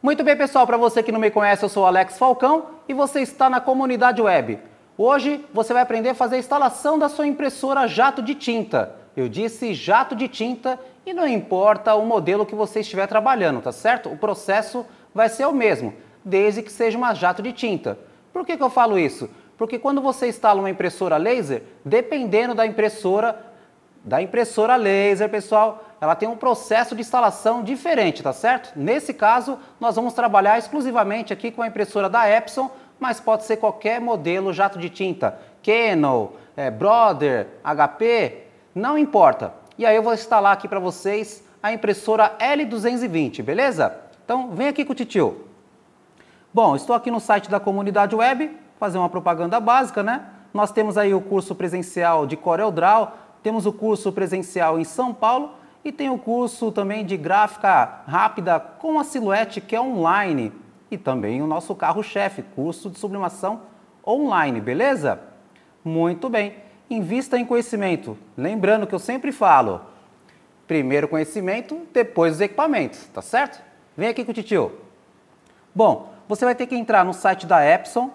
Muito bem, pessoal, para você que não me conhece, eu sou o Alex Falcão e você está na comunidade web. Hoje você vai aprender a fazer a instalação da sua impressora jato de tinta. Eu disse jato de tinta e não importa o modelo que você estiver trabalhando, tá certo? O processo vai ser o mesmo, desde que seja uma jato de tinta. Por que eu falo isso? Porque quando você instala uma impressora laser, dependendo da impressora laser, pessoal, ela tem um processo de instalação diferente, tá certo? Nesse caso, nós vamos trabalhar exclusivamente aqui com a impressora da Epson, mas pode ser qualquer modelo jato de tinta, Canon, Brother, HP, não importa. E aí eu vou instalar aqui para vocês a impressora L220, beleza? Então, vem aqui com o titio. Bom, estou aqui no site da comunidade web, fazer uma propaganda básica, né? Nós temos aí o curso presencial de CorelDRAW, temos o curso presencial em São Paulo e tem o curso também de gráfica rápida com a Silhouette, que é online. E também o nosso carro-chefe, curso de sublimação online, beleza? Muito bem. Invista em conhecimento. Lembrando que eu sempre falo, primeiro conhecimento, depois os equipamentos, tá certo? Vem aqui com o titio. Bom, você vai ter que entrar no site da Epson.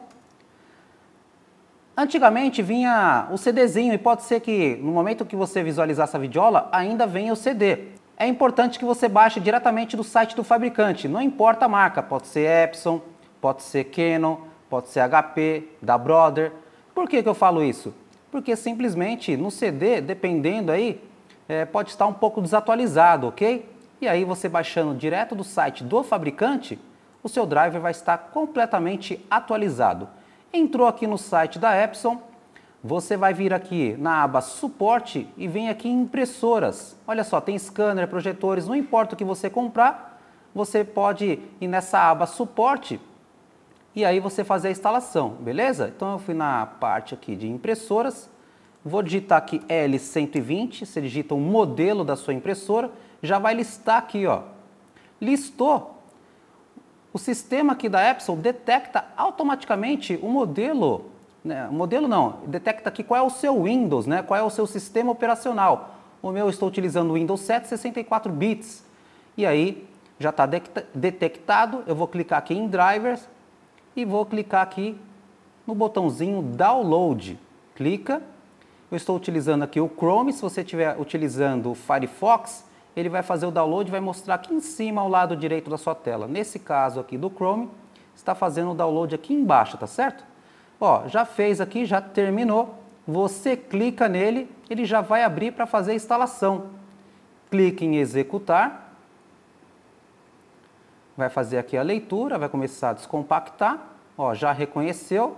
Antigamente vinha o CDzinho e pode ser que no momento que você visualizar essa videola ainda venha o CD. É importante que você baixe diretamente do site do fabricante, não importa a marca, pode ser Epson, pode ser Canon, pode ser HP, da Brother. Por que eu falo isso? Porque simplesmente no CD, dependendo aí, pode estar um pouco desatualizado, ok? E aí você baixando direto do site do fabricante, o seu driver vai estar completamente atualizado. Entrou aqui no site da Epson, você vai vir aqui na aba Suporte e vem aqui em Impressoras. Olha só, tem scanner, projetores, não importa o que você comprar, você pode ir nessa aba Suporte e aí você fazer a instalação, beleza? Então eu fui na parte aqui de impressoras, vou digitar aqui L120, você digita o modelo da sua impressora, já vai listar aqui, ó. Listou. O sistema aqui da Epson detecta automaticamente o modelo, né? O modelo não, detecta aqui qual é o seu Windows, né? Qual é o seu sistema operacional. O meu eu estou utilizando o Windows 7 64 bits. E aí já está detectado, eu vou clicar aqui em Drivers e vou clicar aqui no botãozinho Download. Clica, eu estou utilizando aqui o Chrome, se você estiver utilizando o Firefox, ele vai fazer o download e vai mostrar aqui em cima ao lado direito da sua tela. Nesse caso aqui do Chrome, está fazendo o download aqui embaixo, tá certo? Ó, já fez aqui, já terminou. Você clica nele, ele já vai abrir para fazer a instalação. Clique em executar. Vai fazer aqui a leitura, vai começar a descompactar. Ó, já reconheceu.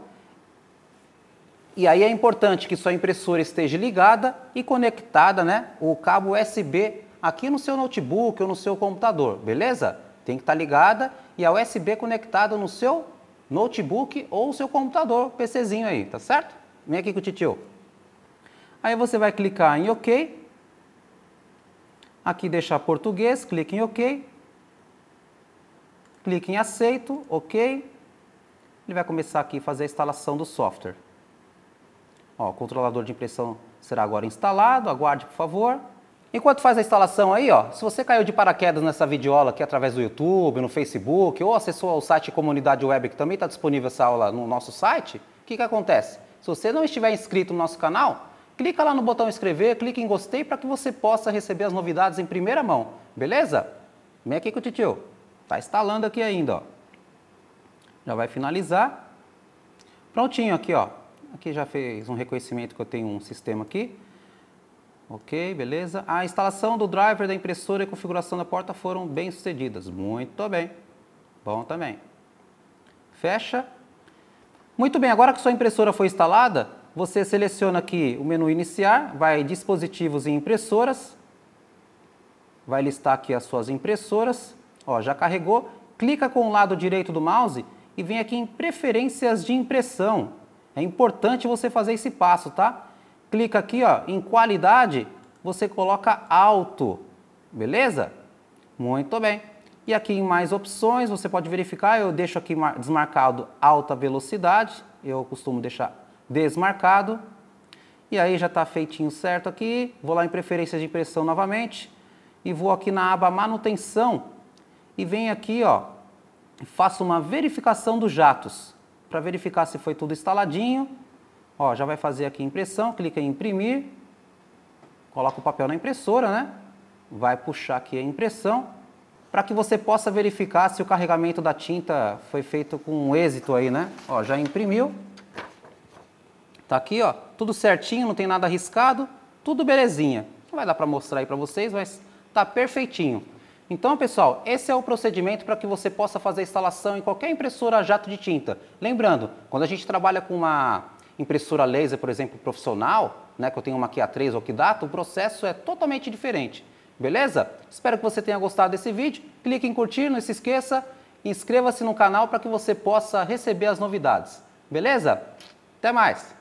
E aí é importante que sua impressora esteja ligada e conectada, né? O cabo USB aqui no seu notebook ou no seu computador, beleza? Tem que estar ligada e a USB conectada no seu notebook ou seu computador, PCzinho aí, tá certo? Vem aqui com o titio. Aí você vai clicar em OK. Aqui deixar português, clique em OK. Clique em aceito, OK. Ele vai começar aqui a fazer a instalação do software. Ó, o controlador de impressão será agora instalado, aguarde por favor. Enquanto faz a instalação aí, ó, se você caiu de paraquedas nessa videoaula aqui através do YouTube, no Facebook, ou acessou o site Comunidade Web, que também está disponível essa aula no nosso site, o que acontece? Se você não estiver inscrito no nosso canal, clica lá no botão inscrever, clique em gostei para que você possa receber as novidades em primeira mão, beleza? Vem aqui com o titio. Está instalando aqui ainda, ó. Já vai finalizar. Prontinho aqui, ó. Aqui já fez um reconhecimento que eu tenho um sistema aqui. Ok, beleza. A instalação do driver da impressora e a configuração da porta foram bem sucedidas. Muito bem. Bom também. Fecha. Muito bem, agora que sua impressora foi instalada, você seleciona aqui o menu iniciar, vai dispositivos e impressoras. Vai listar aqui as suas impressoras. Ó, já carregou. Clica com o lado direito do mouse e vem aqui em preferências de impressão. É importante você fazer esse passo, tá? Clica aqui, ó, em qualidade, você coloca alto, beleza? Muito bem. E aqui em mais opções, você pode verificar, eu deixo aqui desmarcado alta velocidade, eu costumo deixar desmarcado. E aí já está feitinho certo aqui, vou lá em preferências de impressão novamente e vou aqui na aba manutenção e venho aqui, ó, faço uma verificação dos jatos, para verificar se foi tudo instaladinho. Ó, já vai fazer aqui a impressão, clica em imprimir, coloca o papel na impressora, né? Vai puxar aqui a impressão, para que você possa verificar se o carregamento da tinta foi feito com êxito aí, né? Ó, já imprimiu. Tá aqui, ó, tudo certinho, não tem nada arriscado, tudo belezinha. Não vai dar para mostrar aí para vocês, mas tá perfeitinho. Então, pessoal, esse é o procedimento para que você possa fazer a instalação em qualquer impressora a jato de tinta. Lembrando, quando a gente trabalha com uma impressora laser, por exemplo, profissional, né, que eu tenho uma aqui A3 ou Kidata, o processo é totalmente diferente. Beleza? Espero que você tenha gostado desse vídeo. Clique em curtir, não se esqueça, inscreva-se no canal para que você possa receber as novidades. Beleza? Até mais!